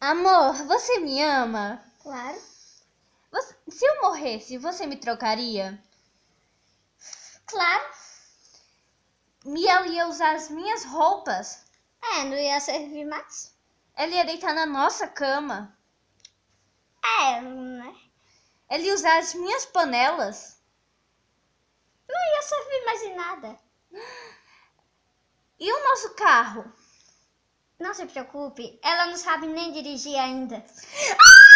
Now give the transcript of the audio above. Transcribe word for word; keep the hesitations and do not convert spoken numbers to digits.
Amor, você me ama? Claro. Você- se eu morresse, você me trocaria? Claro. E ela ia usar as minhas roupas? É, não ia servir mais. Ela ia deitar na nossa cama? É, né? Ela ia usar as minhas panelas? Não ia servir mais em nada. E o nosso carro? Não se preocupe, ela não sabe nem dirigir ainda. Ah!